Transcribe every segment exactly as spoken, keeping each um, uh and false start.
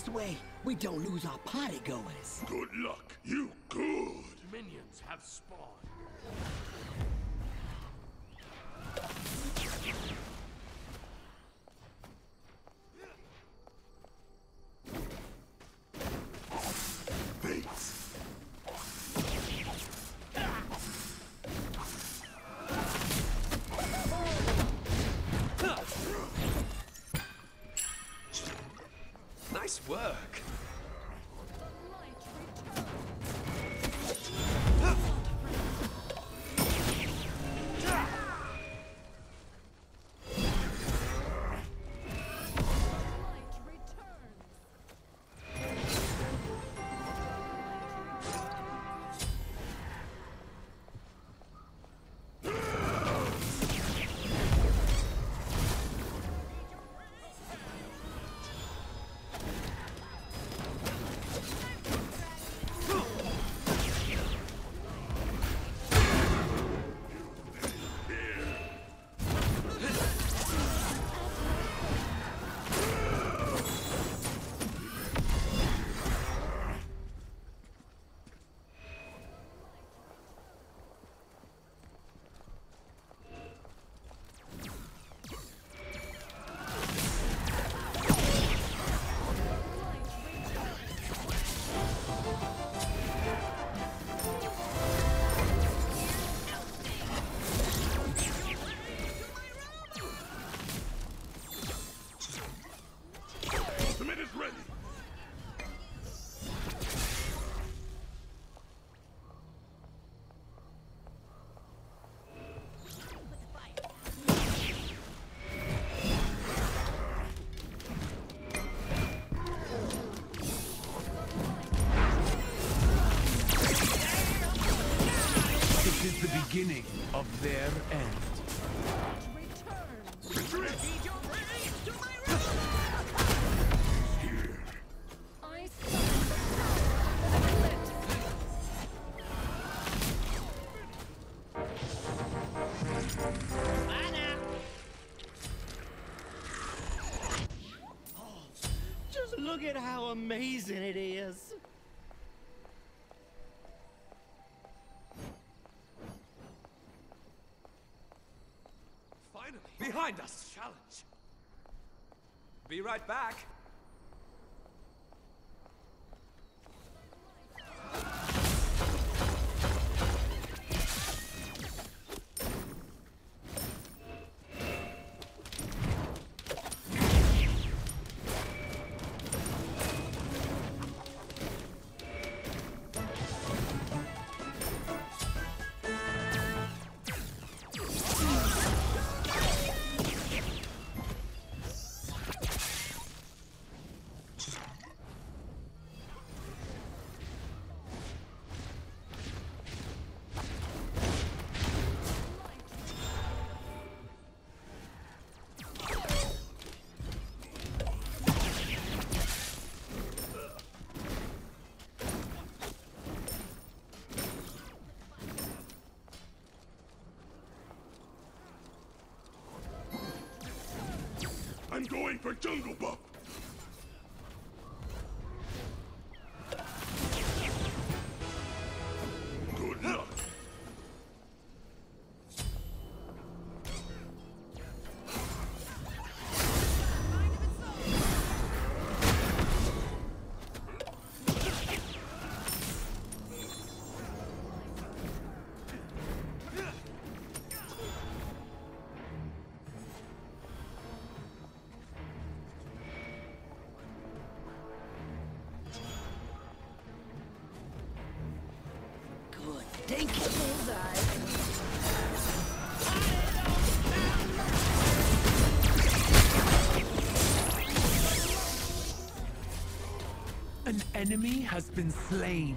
This way, we don't lose our party goers. Good luck. You good. Minions have spawned. Thanks. Nice work. Beginning of their end. Just look at how amazing it is. Behind us! Challenge! Be right back. I'm going for Jungle Book. Good luck. Thank you, Bullseye. An enemy has been slain.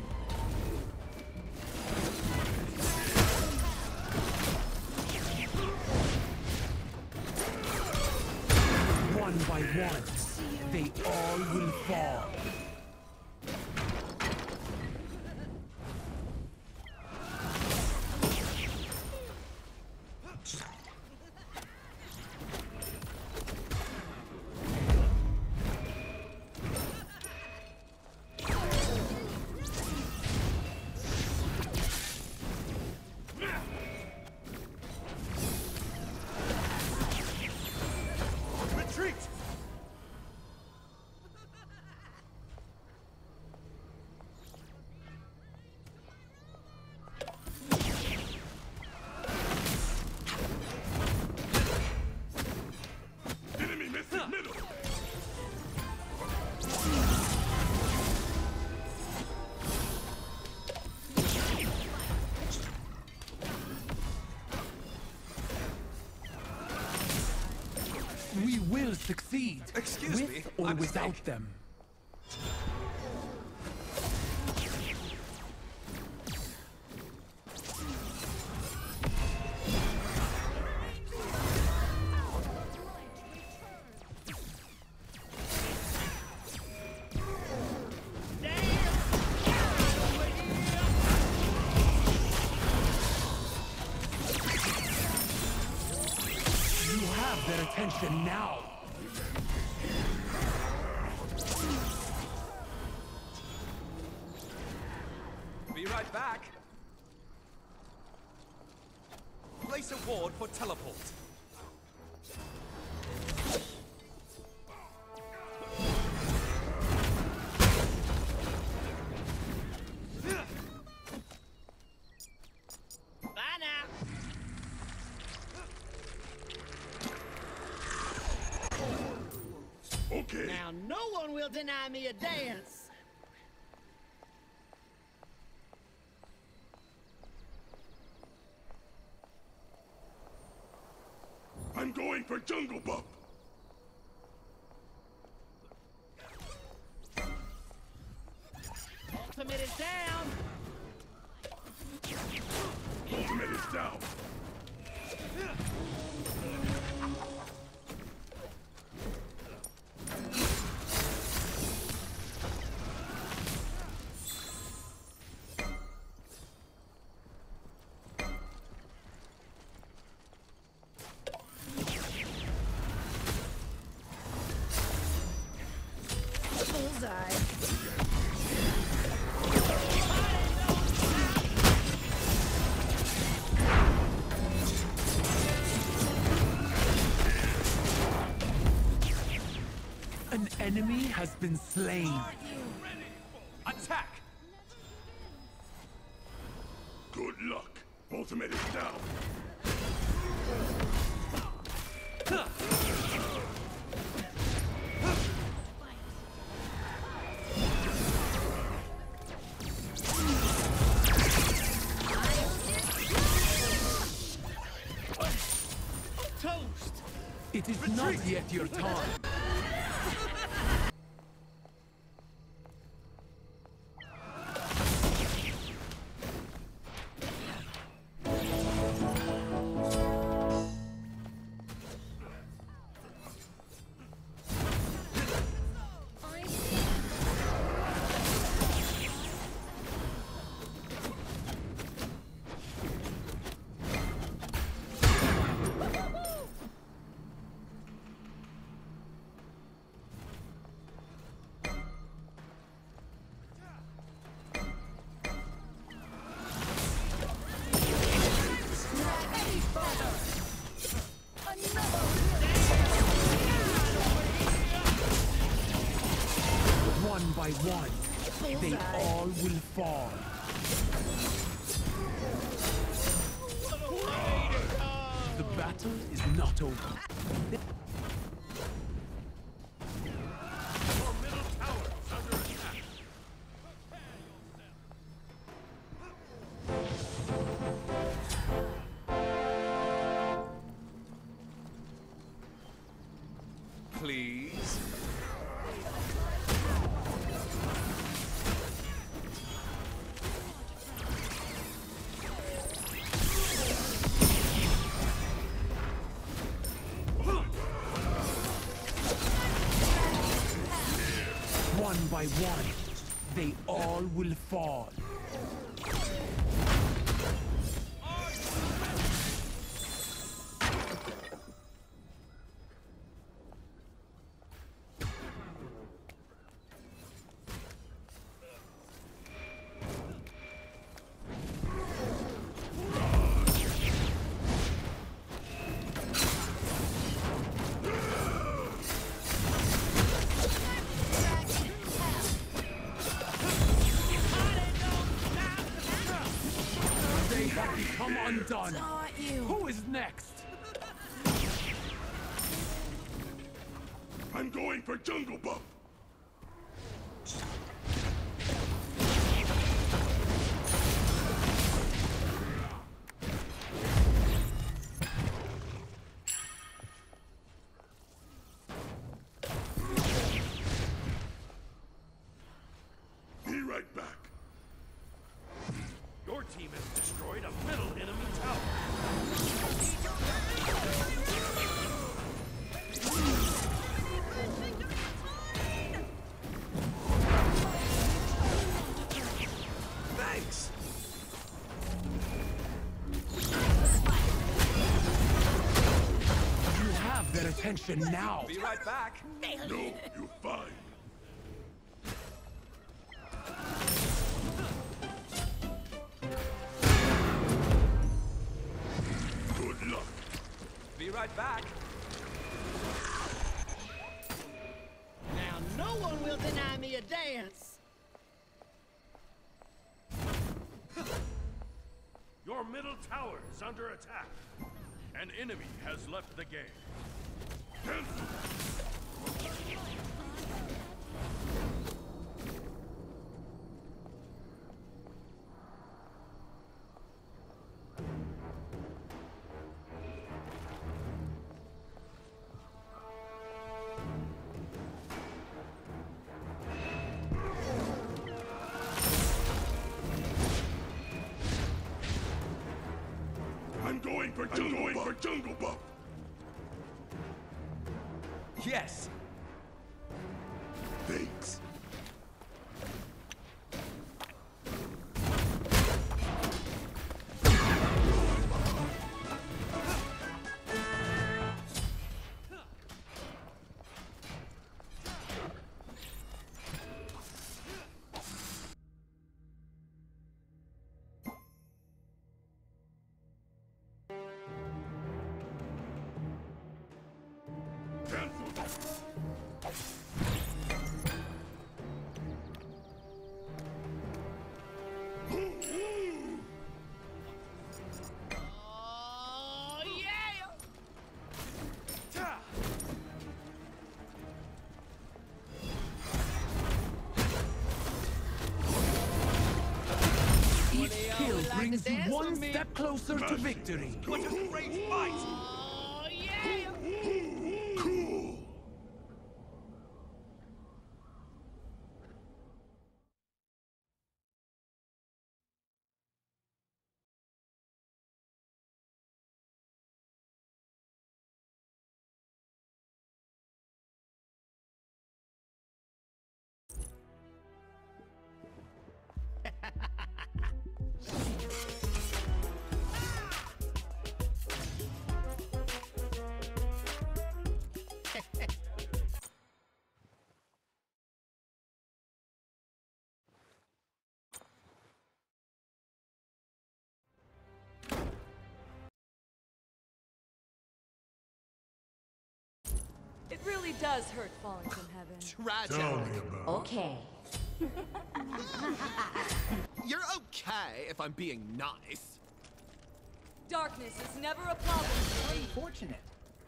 One by one, they all will fall. succeed. Excuse with me, or my without mistake. them. You have their attention now. Be right back. Place a ward for teleport. Bye now. Okay. Now no one will deny me a dance. I'm going for Jungle Book. Ultimate is down. Ultimate is down. Bullseye. An enemy has been slain. Attack! Good luck. Ultimate is down. Toast. It is not yet your time. One by one, they all will fall. The battle is not over. Your middle tower is under attack. Please. One by one, they all will fall. They have become undone. Aren't you? Who is next? I'm going for Jungle Book. back. Your team has destroyed a middle enemy tower. Thanks! You have their attention now. Be right back. No, you're fine. Good luck. Be right back. Now no one will deny me a dance. Your middle tower is under attack. An enemy has left the game. Cancel. I'm going for jungle, I'm going buff. for jungle buff. Yes. Thanks. Oh yeah! Ta! Each kill like to brings you dance one with me. step closer to victory. What a great fight! Oh yeah! Cool. It really does hurt falling from heaven. Tragic. Okay. You're okay if I'm being nice. Darkness is never a problem for me. Unfortunate.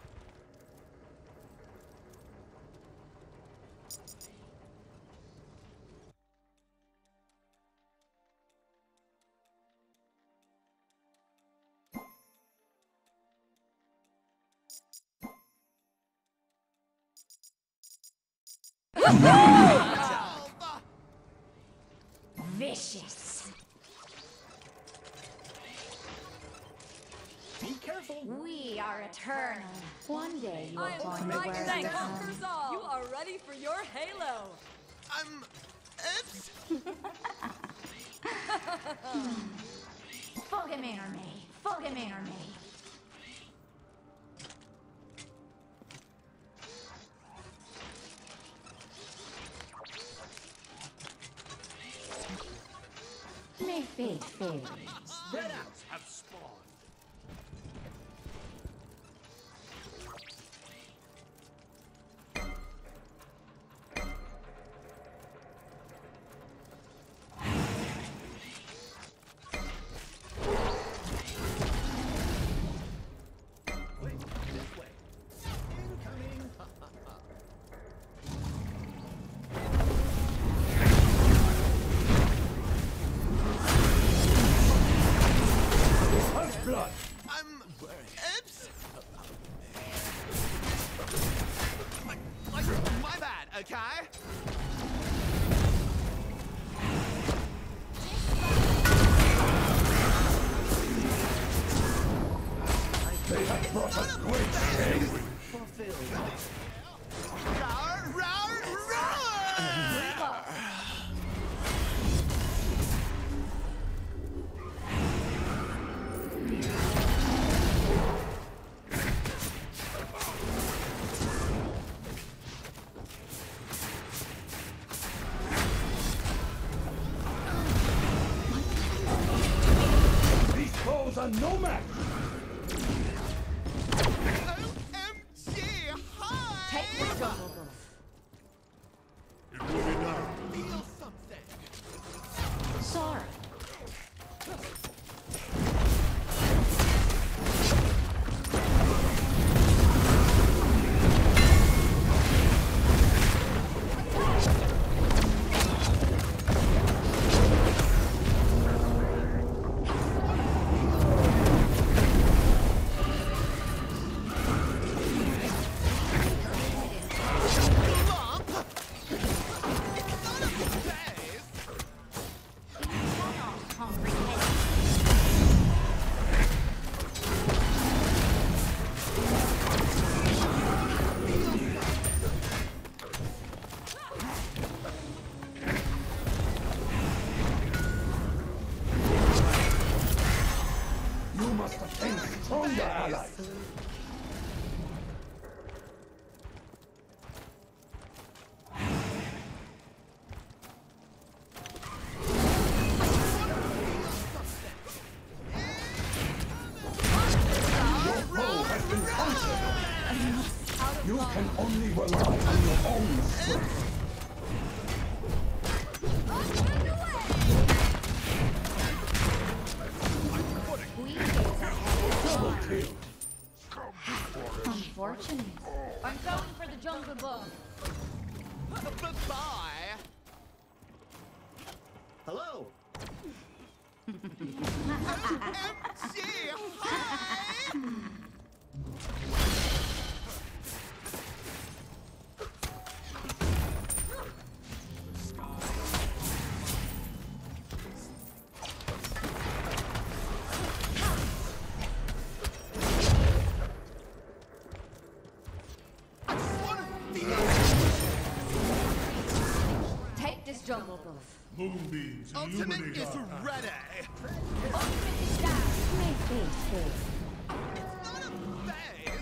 Vicious. Be careful. We are eternal. One day you will I am find right where that the conquers all. You are ready for your halo. I'm... It's... Fogemainer me. Fogemainer me. May fate fail. Spread out. Have spawned. Wait, this way. Incoming. First blood. are no match! O M G! Hi! Take the jungle buff. It will be done. Feel something! Sorry. You must obtain stronger allies. Your foe has been conquered. You can only rely on your own strength. Double kill. Unfortunate. I'm going for the jungle buff. Bye-bye! Hello. O M G! Hi! Take this jungle buff. Moonbeams Ultimate illuminate is our path. ready! Ultimate is down. May fate fade. It's not a phase!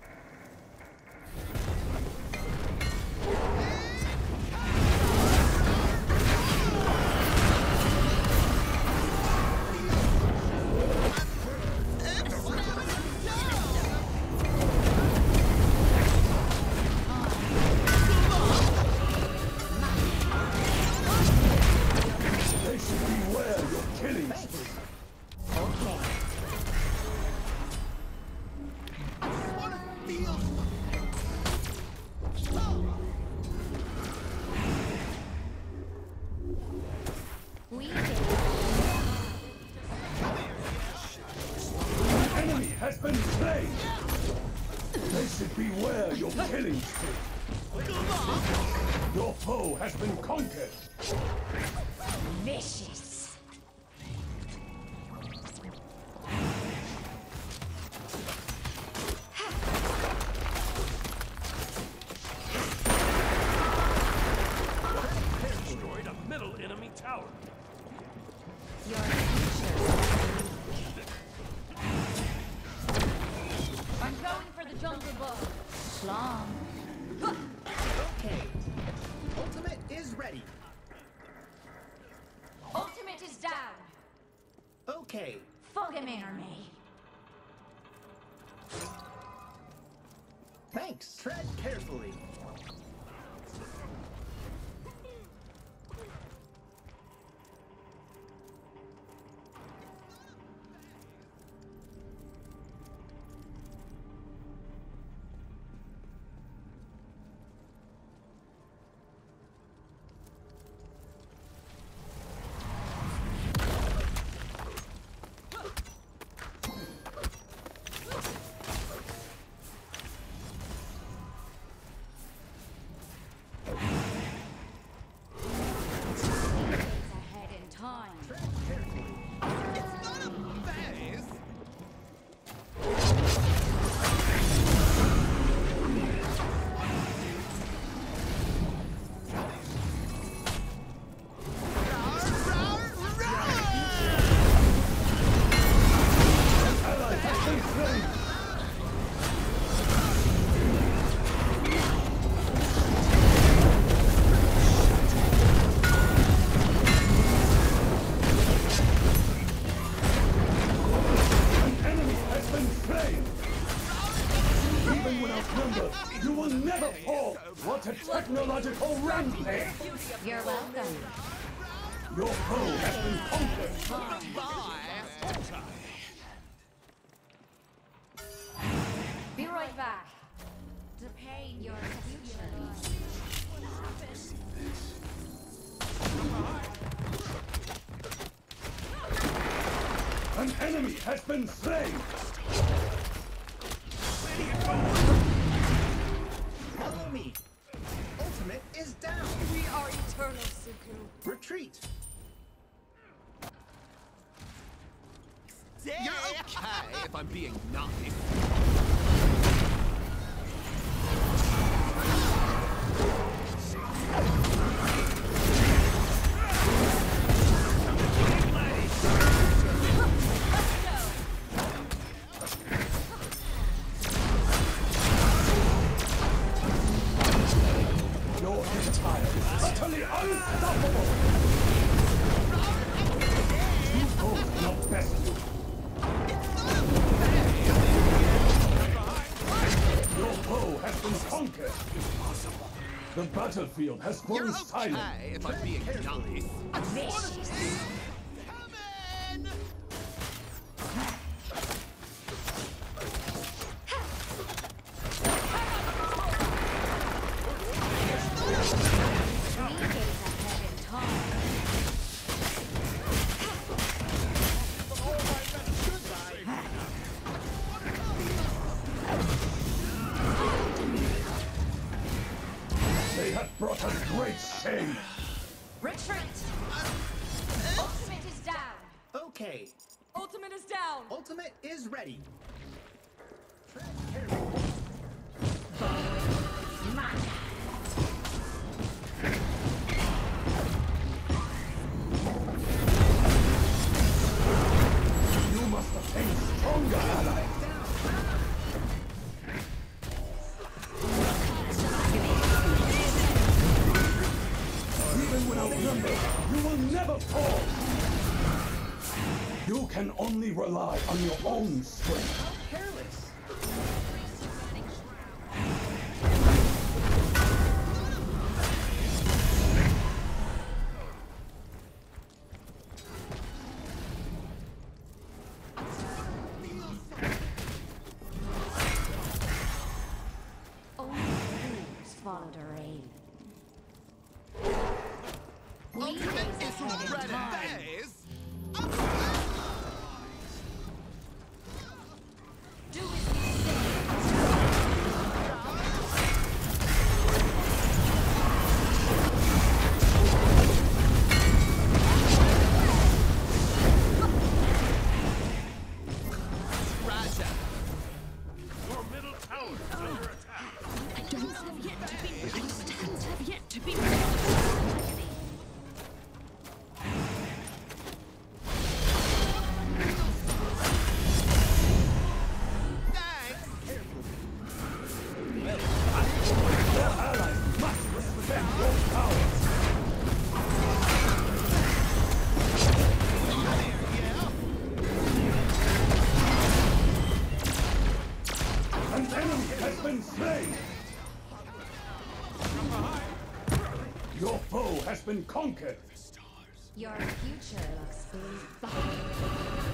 They should beware your killing spree. Okay. Wanna feel We did. An enemy has been slain. They should beware your killing spree. Your foe has been conquered. Vicious. Destroyed a middle enemy tower. Your future. I'm going for the jungle buff. Slum. Okay. Ultimate is ready. Ultimate is down. Okay. Fogamer me. Thanks. Tread carefully. Ahead in time. Tread carefully. It's not a phase! Ally has been slain. mythological rampage! You're welcome. Your foe has been conquered! Bye. Be right back. To pay your future. An enemy has been slain! Follow me. Ultimate is down. We are eternal, Suku. Retreat. You're okay if I'm being nice. Your empire is utterly unstoppable! You both not best you. Your foe has been conquered! The battlefield has grown You're silent! okay if I'm being nice. Vicious. Come in! Three days ahead in time. They have brought us great shame! Retreat. Ultimate is down. Okay. Ultimate is down. Ultimate is ready. You must obtain stronger allies! Even when outnumbered, you will never fall! You can only rely on your own strength. Careless. Only fools follow the rain. Three Ultimate days is ahead in ready. time. Phase. Do as you say. Raja. Your middle tower is under attack. Dons have yet to be released. Dons have yet to be Your allies must respect your power! An enemy has been slain! Your foe has been conquered! Your future looks bleak.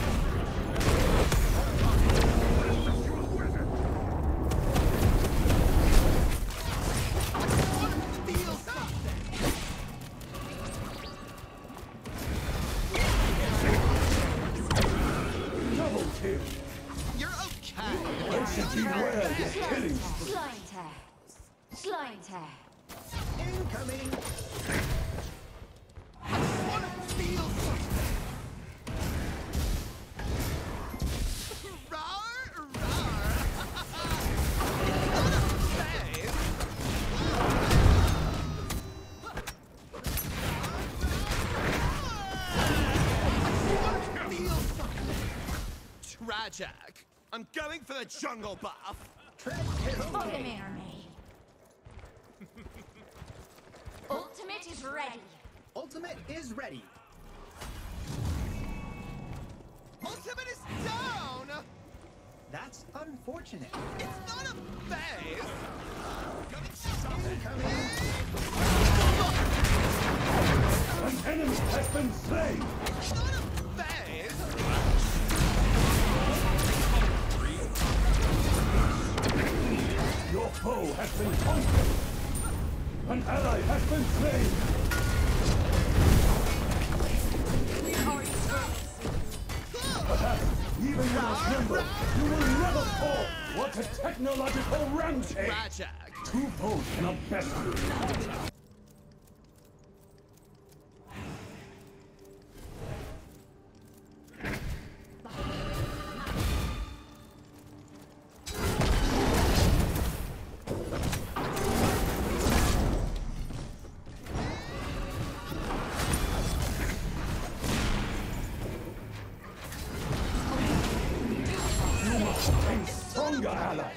Double kill! You're okay. They should beware your killing spree! Slime tag. Slime tag. Incoming. Rawr, rawr. Phase. Tragic. I'm going for the jungle buff. Pokemon army. Ultimate is ready. Ultimate is ready. Ultimate is down. That's unfortunate. It's not a phase! An enemy has been slain! It's not a phase! Your foe has been conquered! An ally has been slain! Perhaps, even when outnumbered, you will never fall! What a technological rampage! Rajak! Two foes cannot best you! And stronger allies!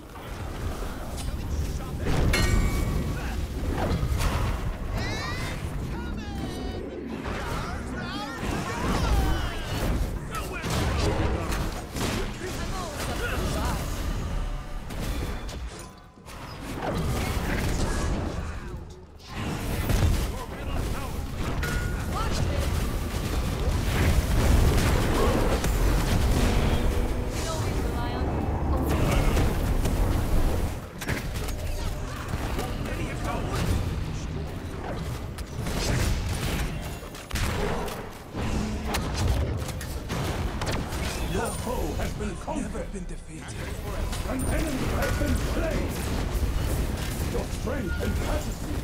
Your foe has been conquered! Been defeated. An enemy has been slain! Your strength and majesty!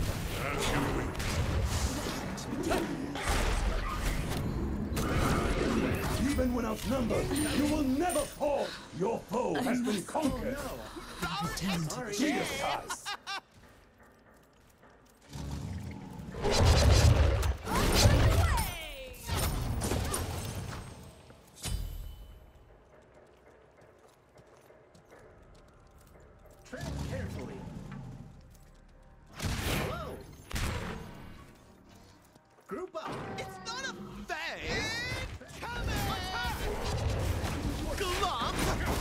Even when outnumbered, you will never fall! Your foe has been conquered! Deicide! Tread carefully. Hello. Group up. It's not a phase! Come in! Glump!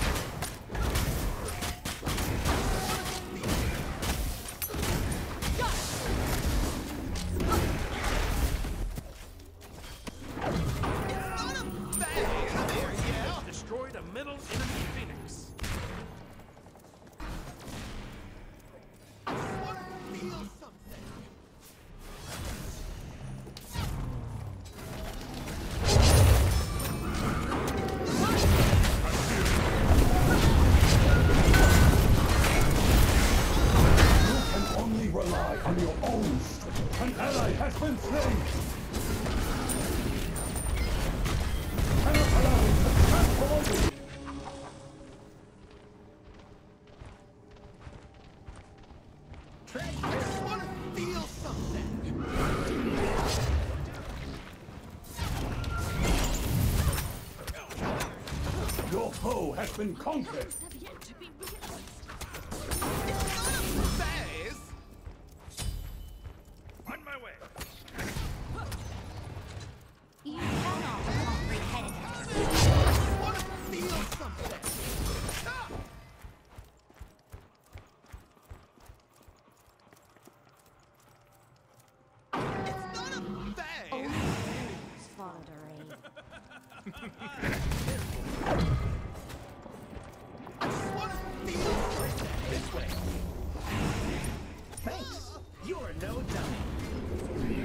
It's not a phase! Come here, you! Destroyed a middle enemy Phoenix. Want to feel something? You can only rely on your own strength. An ally has been slain! Cannot allow it to trample over you! Tread I just want to feel something. Your foe has been conquered! Have yet to be witnessed. Phase! On my way. You cannot comprehend. I want to feel something. Ah! It's not a phase! Sfaldery. I just want to feel something. this way. Thanks. You're no dummy.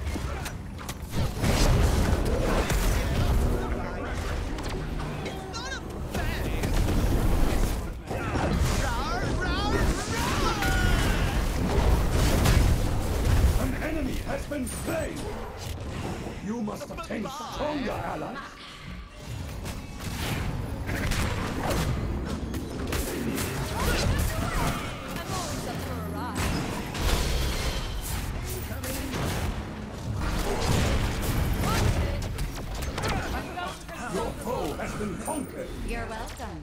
It's not a phase! Roar, roar, roar! An enemy has been slain! You must obtain stronger allies! I'm always up for a ride. Your foe has been conquered! You're welcome.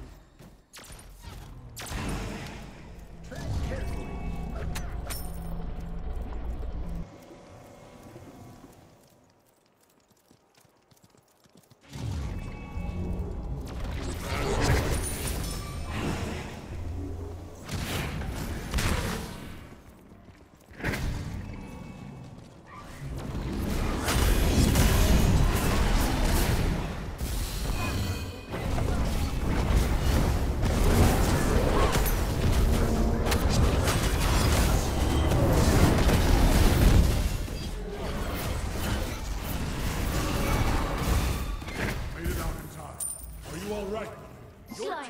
Tread carefully.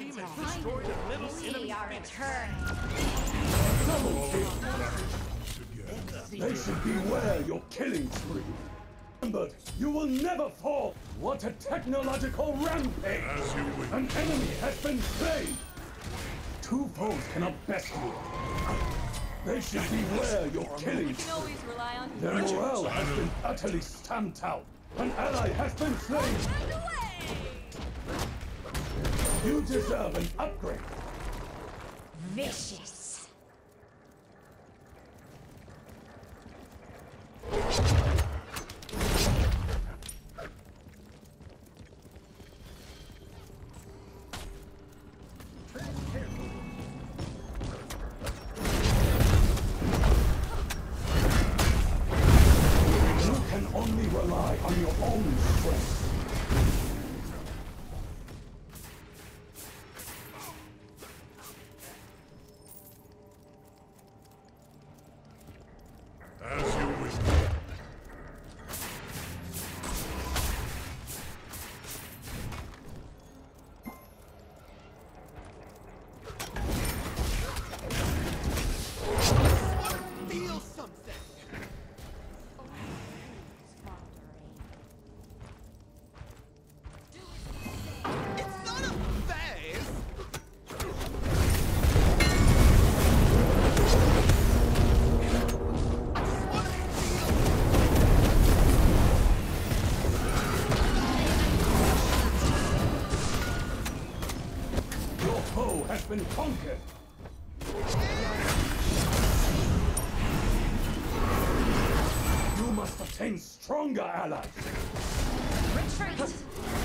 team has destroyed a middle enemy. See our return. Double kill. They should beware your killing spree. But you will never fall. What a technological rampage! As you wish. An enemy has been slain. Two foes cannot best you. They should beware your killing You can spree. always rely on Their morale has been utterly stamped out. An ally has been slain. Run away! You deserve an upgrade. Vicious. You can only rely on your own strength. As you wish. Feel something. It's not a phase. Your foe has been conquered. You must obtain stronger allies. Retreat.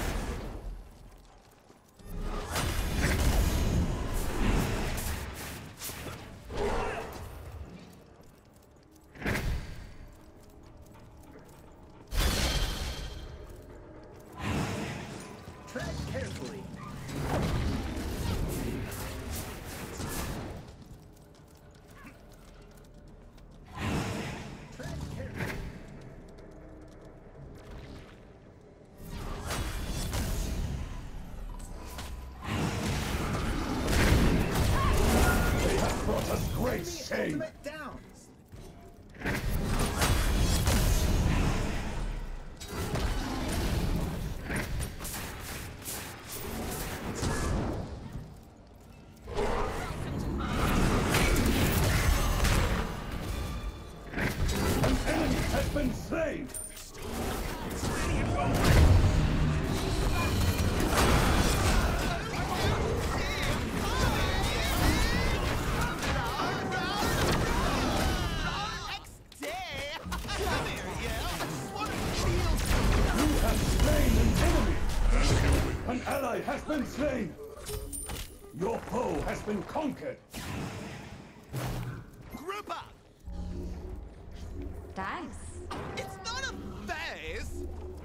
Tread carefully. Tread carefully. They have brought us great shame. Down. An enemy has been slain. You have slain an enemy. An ally has been slain. Your foe has been conquered. Group up. Thanks. It's not a phase.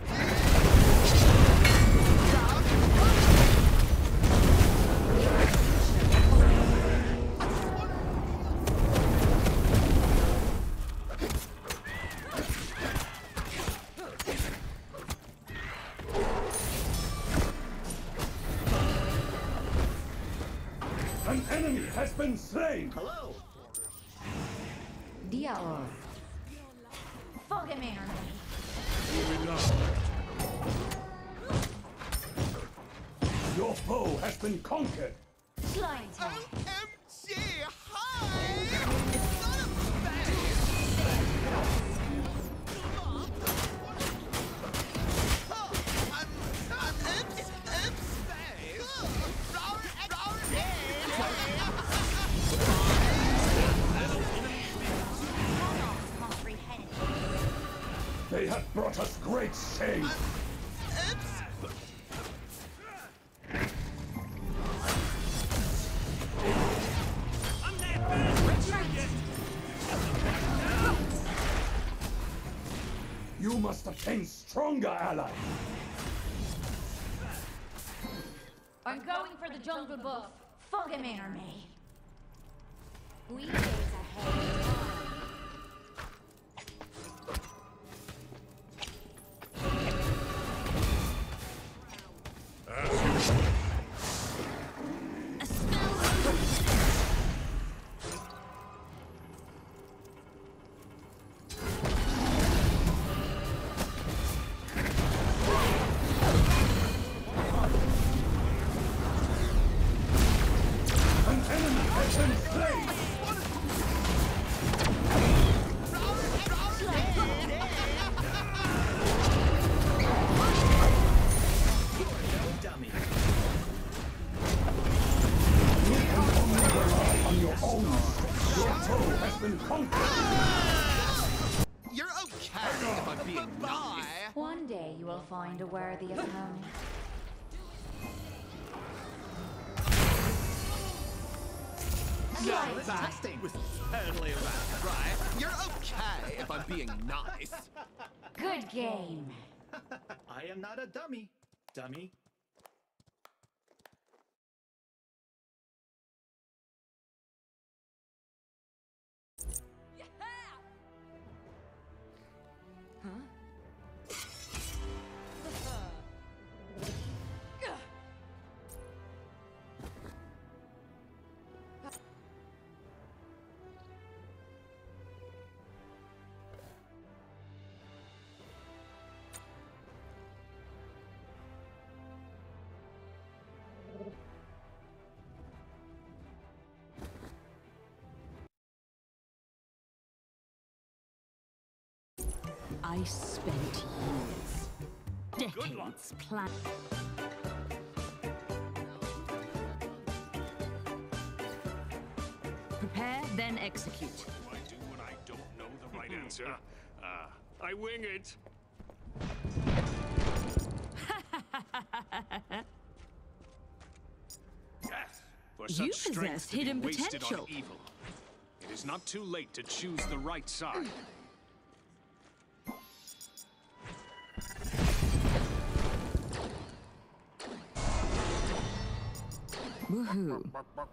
An enemy has been slain. Hello. Dios. Fogemaner. Your foe has been conquered. Slime tag. O M G, hi! It's not a phase. I'm, I'm oops, oops, phase. Roar, roar, Comprehend. They have brought us great shame. oops. You must obtain stronger allies. I'm going for the jungle buff. Fogemaner me. We days ahead. As you wish. find a worthy opponent. No, testing was totally right, right? You're okay if I'm being nice. Good game. I am not a dummy. Dummy. I spent years, decades planning. Prepare, then execute. Do I do when I don't know the right answer? Uh, I wing it. Yes, for such You strength possess to be hidden wasted potential. on evil. It is not too late to choose the right side. Woohoo.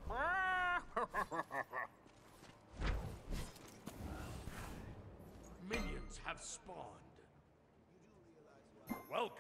Minions have spawned. Welcome.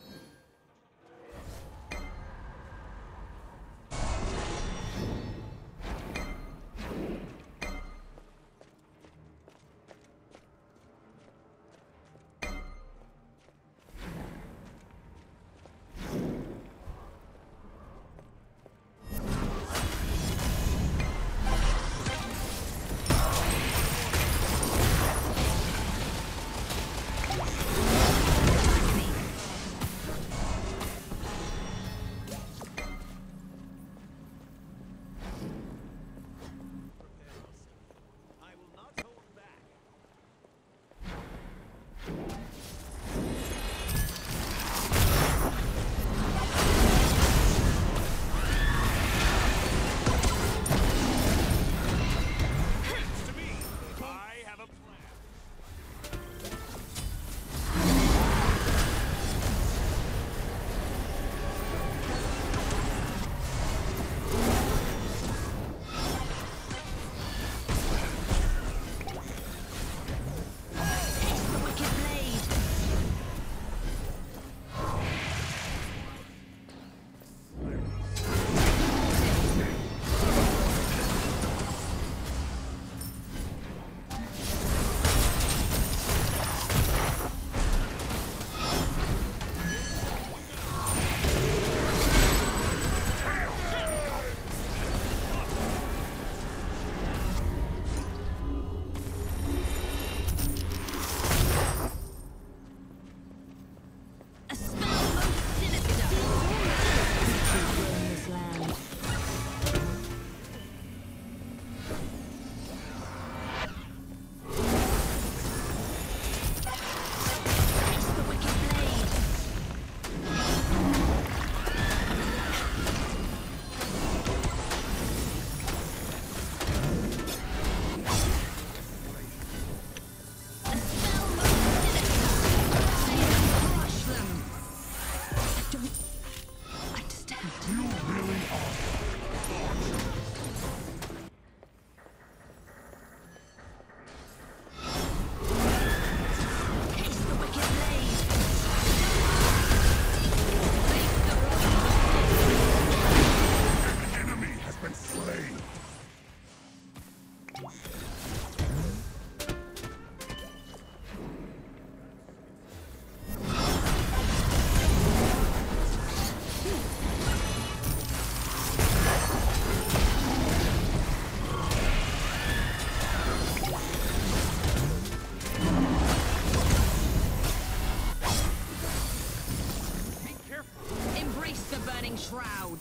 Shroud.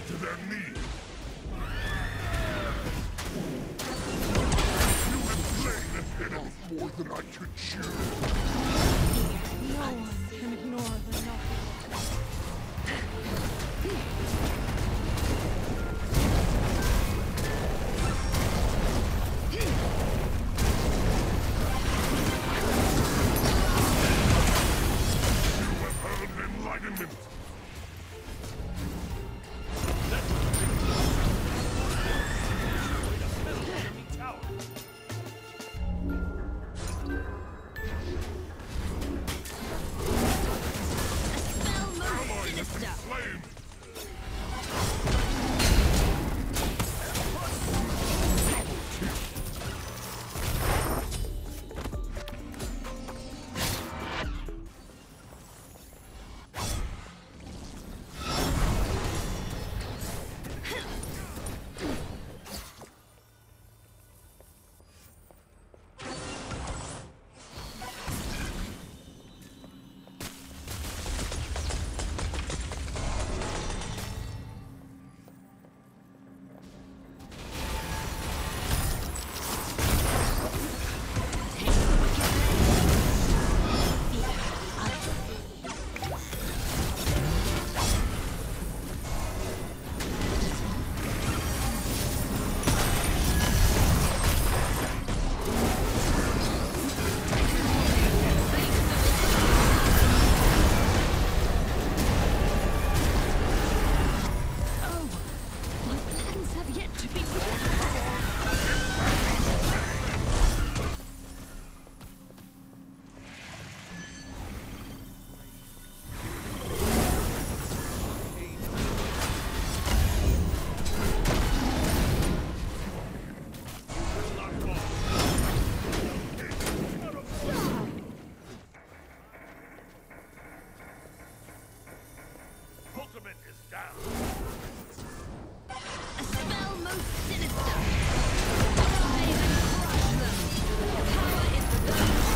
to their knees. You have slain an enemy more than I could chew. No one can ignore the nothing. Enlightenment! Enemy tower. Ally has been slain! Ultimate is down. A spell most sinister. Try and crush them. Power is the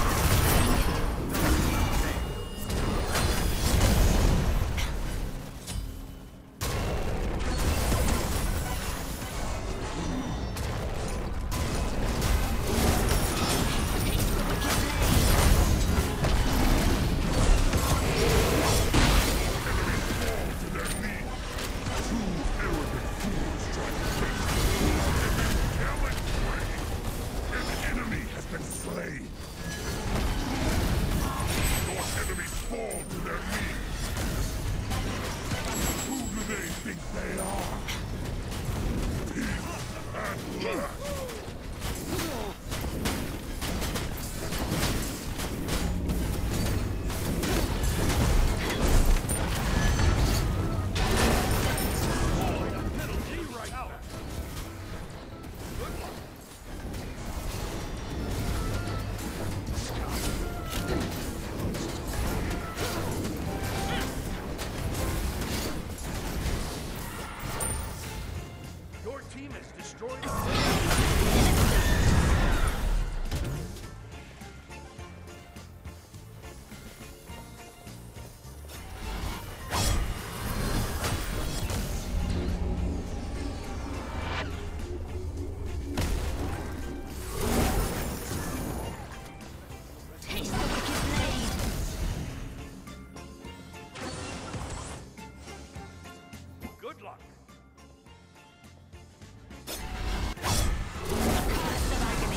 Your team has destroyed a taste the wicked blade. good luck. A curse that I can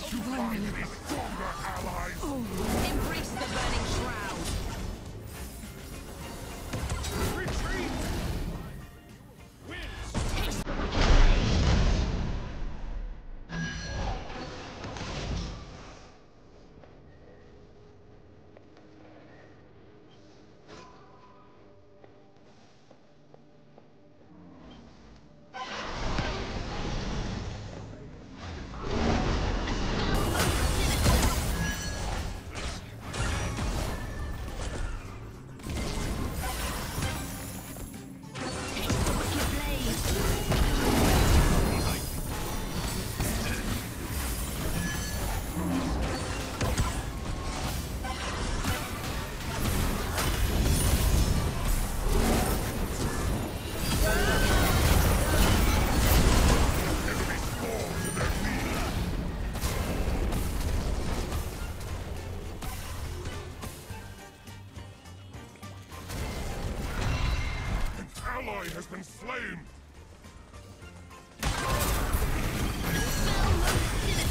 Stronger allies! Embrace the burning shroud. Retreat! Wins! Ally has been slain! Spell most